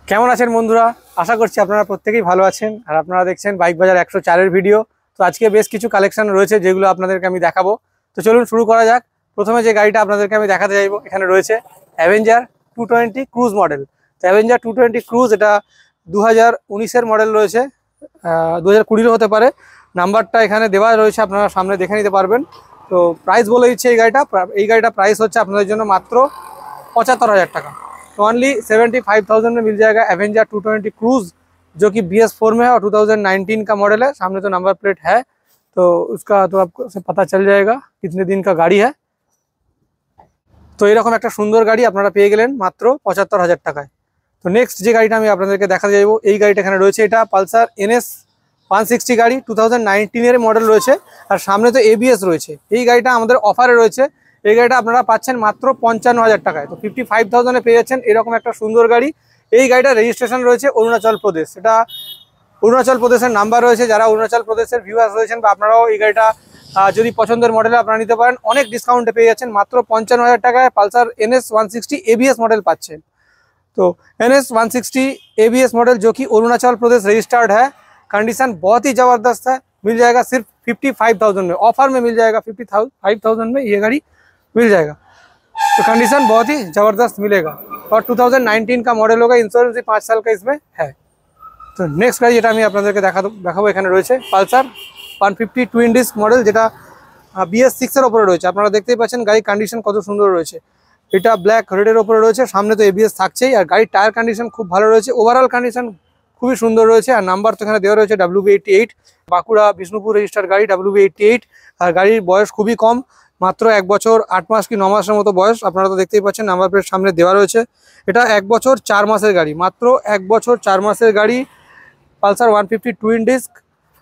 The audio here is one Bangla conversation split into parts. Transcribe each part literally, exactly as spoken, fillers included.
কেমন আছেন বন্ধুরা? আশা করছি আপনারা প্রত্যেকেই ভালো আছেন আর আপনারা দেখছেন বাইক বাজার একশো চার এর ভিডিও। তো আজকে বেশ কিছু কালেকশন রয়েছে যেগুলো আপনাদেরকে আমি দেখাবো। তো চলুন শুরু করা যাক। প্রথমে যে গাড়িটা আপনাদেরকে আমি দেখাতে চাইবো, এখানে রয়েছে Avenger two twenty cruise model. তো অ্যাভেঞ্জার টু টোয়েন্টি ক্রুজ এটা দু হাজার উনিশের মডেল রয়েছে, দু হাজার কুড়িরও হতে পারে। নাম্বারটা এখানে দেওয়া রয়েছে, আপনারা সামনে দেখে নিতে পারবেন। তো প্রাইস বলে দিচ্ছে এই গাড়িটা এই গাড়িটা প্রাইস হচ্ছে আপনাদের জন্য মাত্র पचहत्तर हज़ार टका। तो ओनली सेवेंटी फाइव थाउजेंड में मिल जाएगा एवेंजर टू ट्वेंटी क्रूज, जो कि बी एस फोर में है और टू थाउजेंड नाइनटीन का मॉडल है। सामने तो नंबर प्लेट है, तो उसका तो आपको से पता चल जाएगा कितने दिन का गाड़ी है। तो एरकम एक सुंदर गाड़ी আপনারা পেয়ে গেলেন মাত্র पचहत्तर हज़ार টাকায়। তো নেক্সট যে গাড়িটা আমি আপনাদেরকে দেখাতে যাবো, এই গাড়িটা এখানে রয়েছে, এটা পালসার এনএস ওয়ান সিক্সটি গাড়ি, টু থাউজেন্ড নাইনটিন এর মডেল রয়েছে আর সামনে তো এবিএস রয়েছে। এই গাড়িটা আমাদের অফারে রয়েছে। এই গাড়িটা আপনারা পাচ্ছেন মাত্র পঞ্চান্ন হাজার টাকায়। তো ফিফটি ফাইভ থাউজেন্ডে পেয়ে যাচ্ছেন এরকম একটা সুন্দর গাড়ি। এই গাড়িটার রেজিস্ট্রেশন রয়েছে অরুণাচল প্রদেশ, এটা অরুণাচল প্রদেশের নাম্বার রয়েছে। যারা অরুণাচল প্রদেশের ভিউয়ার্স রয়েছেন বা আপনারাও এই গাড়িটা যদি পছন্দের মডেলে আপনারা নিতে পারেন, অনেক ডিসকাউন্টে পেয়ে যাচ্ছেন মাত্র পঞ্চান্ন হাজার টাকায় Pulsar NS one sixty ABS model पाচ্ছেন। तो NS one sixty ABS model जो कि अरुणाचल प्रदेश रजिस्टर्ड है, कंडीशन बहुत ही ज़बरदस्त है, मिल जाएगा सिर्फ फिफ्टी फाइव थाउजेंड में। ऑफर में मिल जाएगा फिफ्टी फाइव थाउजेंड में ये गाड़ी मिल जाएगा। तो कंडीशन बहुत ही ज़बरदस्त मिलेगा और टू थाउजेंड नाइनटीन का मॉडल होगा, इंश्योरेंस भी पाँच साल का इसमें है। तो नेक्स्ट गाड़ी যেটা আমি আপনাদেরকে দেখাবো দেখাবো এখানে রয়েছে Pulsar one fifty twin disc model, যেটা বিএস সিক্স এর উপরে রয়েছে। আপনারা দেখতেই পাচ্ছেন গাড়ির কন্ডিশন কত সুন্দর রয়েছে। এটা ব্ল্যাক রেডের উপরে রয়েছে, সামনে তো এবিএস থাকছেই আর গাড়ির টায়ার কন্ডিশন খুব ভালো রয়েছে, ওভারঅল কন্ডিশন খুবই সুন্দর রয়েছে। আর নাম্বার তো এখানে দেওয়া রয়েছে W B eighty eight, Bankura Bishnupur register গাড়ি ডাব্লিউ বি এইটটি এইট। আর গাড়ির বয়স খুবই কম, মাত্র এক বছর আট মাস কি ন মাসের মতো বয়স। আপনারা তো দেখতেই পাচ্ছেন নাম্বার প্লেট সামনে দেওয়া রয়েছে। এটা এক বছর চার মাসের গাড়ি, মাত্র এক বছর চার মাসের গাড়ি Pulsar one fifty twin disc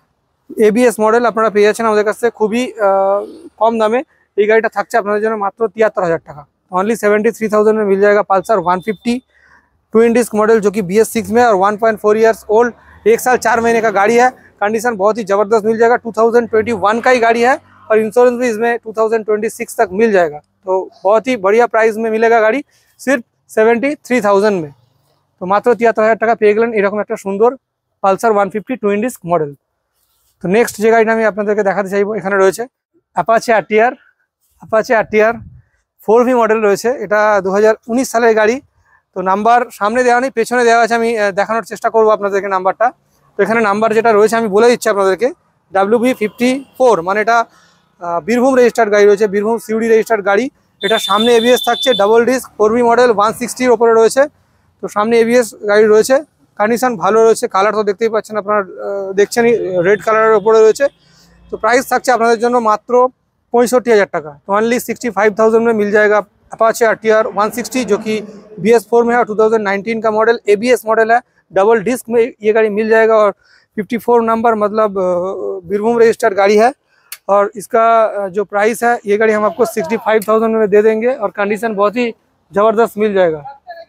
ABS model আপনারা পেয়ে যাচ্ছেন আমাদের কাছে খুবই কম দামে। এই গাড়িটা থাকছে আপনাদের জন্য মাত্র तिहत्तर हज़ार টাকা। ओनली सेवेंटी थ्री थाउजेंड में मिल जाएगा Pulsar one fifty twin disc model, जो कि बी एस सिक्स में और one point four years old, एक साल चार महीने का गाड़ी है। कंडीशन बहुत ही ज़बरदस्त मिल जाएगा, टू थाउजेंड ट्वेंटी वन का ही गाड़ी है और इंश्योरेंस भी इसमें टू थाउजेंड ट्वेंटी सिक्स तक मिल जाएगा। तो बहुत ही बढ़िया प्राइस में मिलेगा गाड़ी, सिर्फ सेवेंटी थ्री थाउजेंड में। तो मात्र तिहत्तर हज़ार টাকা পেয়ে গেলেন এরকম একটা সুন্দর Pulsar one fifty twin disc model. তো নেক্সট যে গাড়িটা আমি আপনাদেরকে দেখাতে চাইবো এখানে রয়েছে Apache RTR, Apache RTR four V model রয়েছে। এটা দু হাজার উনিশ সালের গাড়ি। তো নাম্বার সামনে দেওয়া নেই, পেছনে দেওয়া আছে, আমি দেখানোর চেষ্টা করবো আপনাদেরকে নাম্বারটা। তো এখানে নাম্বার যেটা রয়েছে আমি বলে দিচ্ছি আপনাদেরকে, ডাব্লিউ বি ফিফটি ফোর, মানে এটা বীরভূম রেজিস্টার্ড গাড়ি রয়েছে, বীরভূম সিউড়ি রেজিস্টার্ড গাড়ি। এটা সামনে এবিএস থাকছে, double disc four V model one সিক্সটির ওপরে রয়েছে। তো সামনে এবিএস গাড়ি রয়েছে, কন্ডিশন ভালো রয়েছে, কালার তো দেখতেই পাচ্ছেন আপনারা, দেখছেনই রেড কালারের ওপরে রয়েছে। তো প্রাইস থাকছে আপনাদের জন্য মাত্র पैंसठ हज़ार टका। तो ओनली सिक्सटी फाइव थाउजेंड में मिल जाएगा अपाचे आरटीआर वन सिक्सटी, जो कि बी एस फोर में है और टू थाउजेंड नाइनटीन का मॉडल, एबीएस मॉडल है, डबल डिस्क में ये गाड़ी मिल जाएगा और फिफ्टी फोर नंबर मतलब बीरभूम रजिस्टर्ड गाड़ी है। और इसका जो प्राइस है ये गाड़ी हम आपको सिक्सटी फाइव थाउजेंड में दे देंगे और कंडीशन बहुत ही ज़बरदस्त मिल जाएगा।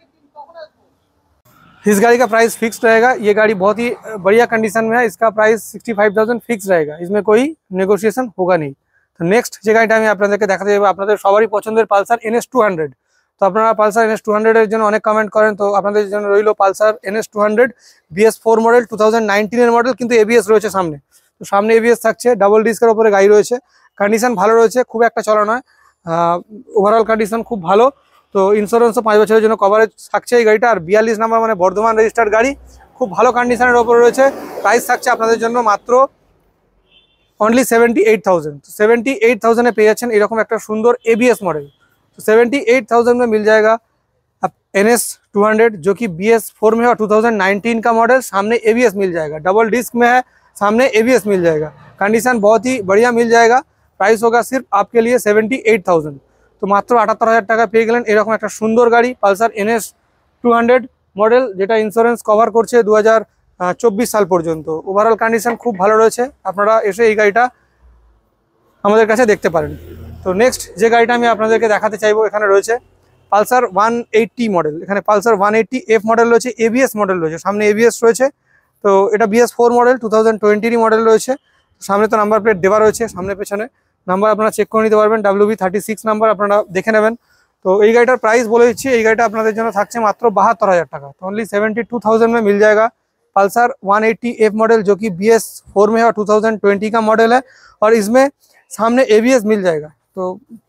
इस गाड़ी का प्राइस फिक्स रहेगा, ये गाड़ी बहुत ही बढ़िया कंडीशन में है, इसका price sixty five thousand fix रहेगा, इसमें कोई नेगोशिएशन होगा नहीं। तो नेक्स्ट যে গাড়িটা আমি আপনাদেরকে দেখাতে যাবো, আপনাদের সবারই পছন্দের পালসার এনএস টু হান্ড্রেড। তো আপনারা পালসার এনএস টু হান্ড্রেড এর জন্য অনেক কমেন্ট করেন, তো আপনাদের জন্য রইল Pulsar NS two hundred BS four model, two thousand nineteen এর মডেল, কিন্তু এবিএস রয়েছে সামনে। তো সামনে এবিএস থাকছে, ডাবল ডিস্কের উপরে গাড়ি রয়েছে, কন্ডিশন ভালো রয়েছে, খুব একটা চলা নয়, ওভারঅল কন্ডিশন খুব ভালো। তো ইন্স্যুরেন্সও পাঁচ বছরের জন্য কভারেজ থাকছে এই গাড়িটা। আর বিয়াল্লিশ নাম্বার মানে বর্ধমান রেজিস্টার্ড গাড়ি, খুব ভালো কন্ডিশনের ওপরে রয়েছে। প্রাইস থাকছে আপনাদের জন্য মাত্র ओनली सेवेंटी एट थाउजेंड। तो सेवेंटी एट थाउजेंड पे যাচ্ছেন এরকম একটা সুন্দর एबीएस मॉडल। तो सेवेंटी एट थाउजेंड में मिल जाएगा अब एनएस टू हंड्रेड, जो कि बीएस फोर में है और टू थाउजेंड नाइनटीन का मॉडल, सामने एबीएस मिल जाएगा, डबल डिस्क में है, सामने एबीएस मिल जाएगा, कंडीशन बहुत ही बढ़िया मिल जाएगा। प्राइस होगा सिर्फ आपके लिए सेवेंटी एट थाउजेंड। तो मात्र আটাত্তর হাজার টাকা পেয়ে গেলেন এরকম একটা সুন্দর গাড়ি Pulsar NS two hundred model, যেটা ইন্স্যুরেন্স কভার করছে দু হাজার চব্বিশ সাল পর্যন্ত। ওভারঅল কন্ডিশন খুব ভালো রয়েছে, আপনারা এসে এই গাড়িটা আমাদের কাছে দেখতে পারেন। তো নেক্সট যে গাড়িটা আমি আপনাদেরকে দেখাতে চাইবো এখানে রয়েছে পালসার ওয়ান এইটটি মডেল। এখানে Pulsar one eighty F model রয়েছে, এবিএস মডেল রয়েছে, সামনে এবিএস রয়েছে। তো এটা BS four model, two thousand টোয়েন্টিরই মডেল রয়েছে। সামনে তো নাম্বার প্লেট দেওয়া রয়েছে, সামনে পেছনে নাম্বার আপনারা চেক করে নিতে পারবেন, W B thirty six number আপনারা দেখে নেবেন। तो এই গাড়িটার প্রাইস বলে দিচ্ছি, এই গাড়িটা আপনাদের জন্য থাকছে মাত্র বাহাত্তর হাজার টাকা। तो ओनली सेवेंटी टू थाउजेंड में मिल जाएगा Pulsar one eighty F model, जो कि बी एस फोर में है और टू थाउजेंड ट्वेंटी का मॉडल है। और इसमें सामने ए बी एस मिल जाएगा, तो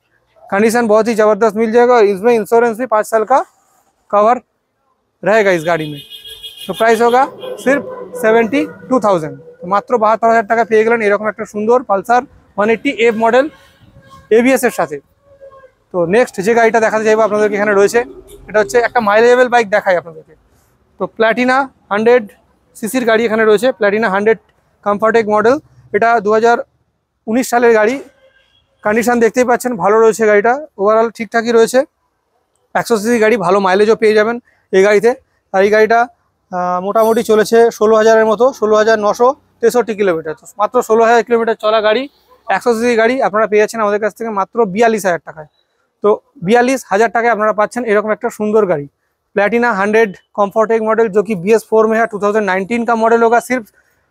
कंडीशन बहुत ही ज़बरदस्त मिल जाएगा। और इसमें इंश्योरेंस भी पाँच साल का कवर रहेगा इस गाड़ी में। तो प्राइस होगा सिर्फ सेवेंटी टू थाउजेंड। तो मात्र বাহাত্তর হাজার টাকা পেয়ে গেলেন এরকম একটা সুন্দর Pulsar one eighty F model ABS এর সাথে। তো নেক্সট যে গাড়িটা দেখাতে চাইবো আপনাদেরকে এখানে রয়েছে, এটা হচ্ছে একটা মাইলেজেবল বাইক দেখাই আপনাদেরকে। তো প্ল্যাটিনা হান্ড্রেড সিসির গাড়ি এখানে রয়েছে, প্ল্যাটিনা হান্ড্রেড কমফর্টেক মডেল। এটা দু হাজার উনিশ সালের গাড়ি। কন্ডিশন দেখতেই পাচ্ছেন ভালো রয়েছে গাড়িটা, ওভারঅল ঠিকঠাকই রয়েছে। একশো সিসি গাড়ি, ভালো মাইলেজও পেয়ে যাবেন এই গাড়িতে। আর এই গাড়িটা মোটামুটি চলেছে ষোলো হাজারের মতো, ষোলো হাজার নশো তেষট্টি কিলোমিটার। তো মাত্র ষোলো হাজার কিলোমিটার চলা গাড়ি, একশো সিসি গাড়ি আপনারা পেয়ে যাচ্ছেন আমাদের কাছ থেকে মাত্র বিয়াল্লিশ হাজার টাকায়। তো বিয়াল্লিশ হাজার টাকায় আপনারা পাচ্ছেন এরকম একটা সুন্দর गाड़ी प्लैटिना हंड्रेड कम्फर्टेक मॉडल, जो कि बी एस फोर में है, टू थाउजेंड नाइनटीन का मॉडल होगा। सिर्फ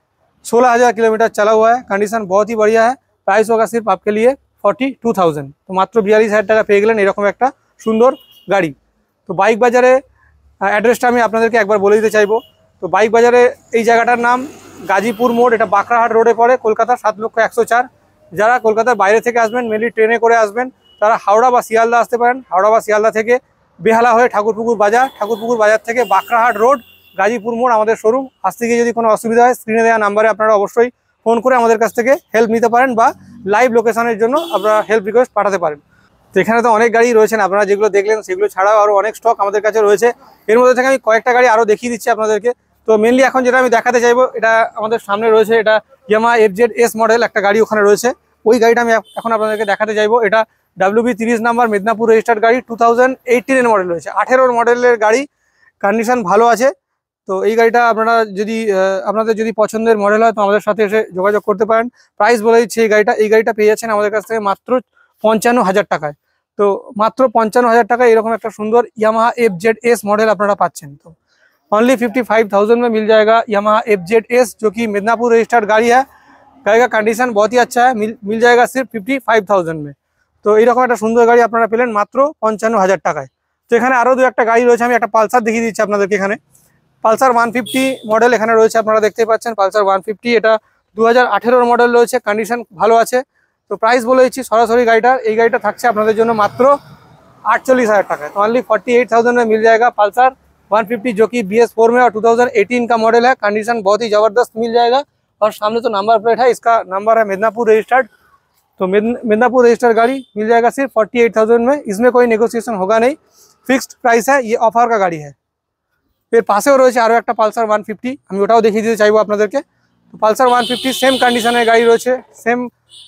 सोलह हज़ार किलोमीटर चला हुआ है, कंडीशन बहुत ही बढ़िया है। प्राइस होगा सिर्फ आपके लिए फोर्टी टू थाउजेंड। तो मात्र বিয়াল্লিশ হাজার টাকা পেয়ে গেলেন এরকম একটা সুন্দর গাড়ি। তো বাইক বাজারে অ্যাড্রেসটা আমি আপনাদেরকে একবার বলে দিতে চাইবো। তো বাইক বাজারে এই জায়গাটার নাম গাজীপুর মোড়, এটা বাঁকড়াহাট রোডে পড়ে, কলকাতা সাত লক্ষ একশো চার। যারা কলকাতার বাইরে থেকে আসবেন, মেনলি ট্রেনে করে আসবেন, তারা হাওড়া বা শিয়ালদা আসতে পারেন। হাওড়া বা শিয়ালদা থেকে বেহালা হয়ে ঠাকুরপুকুর বাজার, ঠাকুরপুকুর বাজার থেকে বাঁকড়াহাট রোড, গাজীপুর মোড় আমাদের শোরুম। আসতে গিয়ে যদি কোনো অসুবিধা হয়, স্ক্রিনে দেওয়া নাম্বারে আপনারা অবশ্যই ফোন করে আমাদের কাছ থেকে হেল্প নিতে পারেন বা লাইভ লোকেশনের জন্য আপনারা হেল্প রিকোয়েস্ট পাঠাতে পারেন। তো এখানে তো অনেক গাড়ি রয়েছেন, আপনারা যেগুলো দেখলেন সেগুলো ছাড়াও আরও অনেক স্টক আমাদের কাছে রয়েছে। এর মধ্যে থেকে আমি কয়েকটা গাড়ি আরও দেখিয়ে দিচ্ছি আপনাদেরকে। তো মেনলি এখন যেটা আমি দেখাতে চাইবো, এটা আমাদের সামনে রয়েছে, এটা Yamaha F Z S model একটা গাড়ি ওখানে রয়েছে। ওই গাড়িটা আমি এখন আপনাদেরকে দেখাতে চাইবো। এটা ডাব্লিউ বি তিরিশ নাম্বার মেদিনীপুর রেজিস্টার্ড গাড়ি, টু থাউজেন্ড এইটিনের মডেল রয়েছে, আঠেরোর মডেলের গাড়ি, কন্ডিশন ভালো আছে। তো এই গাড়িটা আপনারা যদি আপনাদের যদি পছন্দের মডেল হয় তো আমাদের সাথে এসে যোগাযোগ করতে পারেন। প্রাইস বলে দিচ্ছি এই গাড়িটা, এই গাড়িটা পেয়ে যাচ্ছেন আমাদের কাছ থেকে মাত্র পঞ্চান্ন হাজার টাকায়। তো মাত্র পঞ্চান্ন হাজার টাকায় এরকম একটা সুন্দর Yamaha F Z S model আপনারা পাচ্ছেন। तो ओनली फिफ्टी फाइव थाउजेंड में मिल जाएगा यामाहा एफ जेड एस, जो कि मिदनापुर रजिस्टर्ड गाड़ी है। गाड़ी का कंडीशन बहुत ही अच्छा है, मिल मिल जाएगा सिर्फ फिफ्टी फाइव थाउजेंड में। तो এইরকম একটা সুন্দর গাড়ি আপনারা পেলেন মাত্র পঞ্চান্ন হাজার টাকায়। তো এখানে আরও দু একটা গাড়ি রয়েছে, আমি একটা পালসার দেখিয়ে দিচ্ছি আপনাদেরকে। এখানে পালসার ওয়ান ফিফটি মডেল এখানে রয়েছে, আপনারা দেখতেই পাচ্ছেন পালসার ওয়ান ফিফটি। এটা দু হাজার আঠেরোর মডেল রয়েছে, কন্ডিশন ভালো আছে। তো প্রাইস বলে দিচ্ছি সরাসরি গাড়িটার, এই গাড়িটা থাকছে আপনাদের জন্য মাত্র আটচল্লিশ হাজার টাকায়। तो ओनली फोर्टी एट थाउजेंड में मिल जाएगा पल्सर वन फिफ्टी, जो कि बी एस फोर में और टू थाउजेंड एटीन का मॉडल है। कंडीशन बहुत ही ज़बरदस्त मिल जाएगा। और सामने तो नंबर प्लेट है, इसका नंबर है मिदनापुर रजिस्टर्ड। तो मिदनापुर रजिस्टर्ड गाड़ी मिल जाएगा सिर्फ फोर्टी एट थाउजेंड में। इसमें कोई नेगोशिएशन होगा नहीं, फिक्सड प्राइस है, ये ऑफर का गाड़ी है। फिर पासेও রয়েছে আরও একটা পালসার ওয়ান ফিফটি, আমি ওটাও দেখিয়ে দিতে চাইবো আপনাদেরকে। তো পালসার ওয়ান ফিফটি সেম কন্ডিশনের গাড়ি রয়েছে, সেম।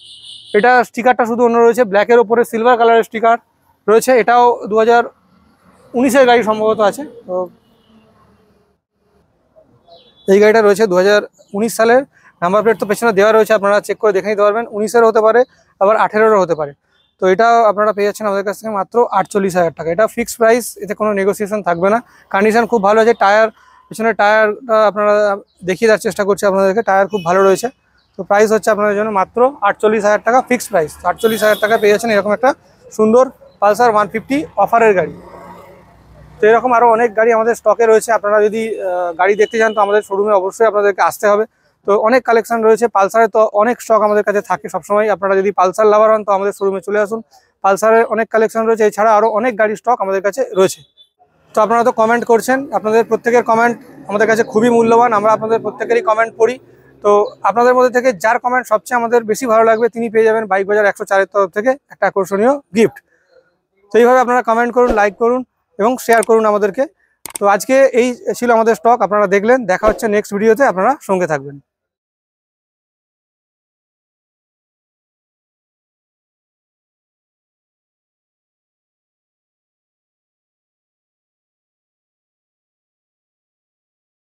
এটা স্টিকারটা শুধু অন্য রয়েছে, ব্ল্যাকের ওপরে সিলভার কালারের স্টিকার রয়েছে। এটাও দু হাজার উনিশের গাড়ি সম্ভবত আছে। তো এই গাড়িটা রয়েছে দু হাজার উনিশ সালের, নাম্বার প্লেট তো পেছনে দেওয়া রয়েছে, আপনারা চেক করে দেখে নিতে পারবেন। উনিশের হতে পারে, আবার আঠেরোরও হতে পারে। তো এটাও আপনারা পেয়ে যাচ্ছেন আমাদের কাছ থেকে মাত্র আটচল্লিশ হাজার টাকা। এটা ফিক্সড প্রাইস, এতে কোনো নেগোসিয়েশন থাকবে না। কন্ডিশন খুব ভালো আছে, টায়ার পিছনে টায়ারটা আপনারা দেখিয়ে দেওয়ার চেষ্টা করছি আপনাদেরকে, টায়ার খুব ভালো রয়েছে। তো প্রাইস হচ্ছে আপনাদের জন্য মাত্র আটচল্লিশ হাজার টাকা ফিক্সড প্রাইস। আটচল্লিশ হাজার টাকা পেয়ে যাচ্ছেন এরকম একটা সুন্দর পালসার ওয়ান ফিফটি অফারের গাড়ি। তো এরকম আরও অনেক গাড়ি আমাদের স্টকে রয়েছে। আপনারা যদি গাড়ি দেখতে চান তো আমাদের শোরুমে অবশ্যই আপনাদেরকে আসতে হবে। তো অনেক কালেকশন রয়েছে পালসারে, তো অনেক স্টক আমাদের কাছে থাকে সবসময়। আপনারা যদি পালসার লাভার হন তো আমাদের শোরুমে চলে আসুন, পালসারের অনেক কালেকশন রয়েছে। এছাড়া আরও অনেক গাড়ির স্টক আমাদের কাছে রয়েছে। তো আপনারা তো কমেন্ট করছেন, আপনাদের প্রত্যেকের কমেন্ট আমাদের কাছে খুবই মূল্যবান, আমরা আপনাদের প্রত্যেকেরই কমেন্ট পড়ি। তো আপনাদের মধ্যে থেকে যার কমেন্ট সবচেয়ে আমাদের বেশি ভালো লাগবে তিনি পেয়ে যাবেন বাইক বাজার একশো চারের তরফ থেকে একটা আকর্ষণীয় গিফট। তো এইভাবে আপনারা কমেন্ট করুন, লাইক করুন এবং শেয়ার করুন আমাদেরকে। তো আজকে এই ছিল আমাদের স্টক, আপনারা দেখলেন। দেখা হচ্ছে নেক্সট ভিডিওতে, আপনারা সঙ্গে থাকবেন।